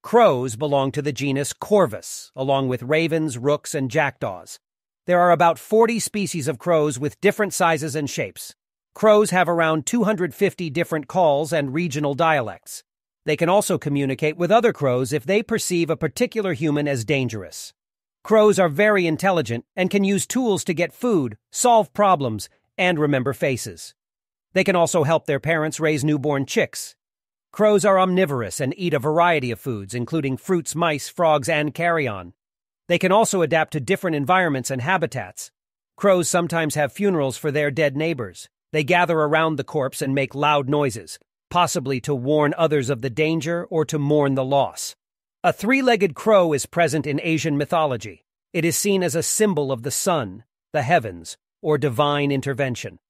Crows belong to the genus Corvus, along with ravens, rooks, and jackdaws. There are about 40 species of crows with different sizes and shapes. Crows have around 250 different calls and regional dialects. They can also communicate with other crows if they perceive a particular human as dangerous. Crows are very intelligent and can use tools to get food, solve problems, and remember faces. They can also help their parents raise newborn chicks. Crows are omnivorous and eat a variety of foods, including fruits, mice, frogs, and carrion. They can also adapt to different environments and habitats. Crows sometimes have funerals for their dead neighbors. They gather around the corpse and make loud noises, possibly to warn others of the danger or to mourn the loss. A three-legged crow is present in Asian mythology. It is seen as a symbol of the sun, the heavens, or divine intervention.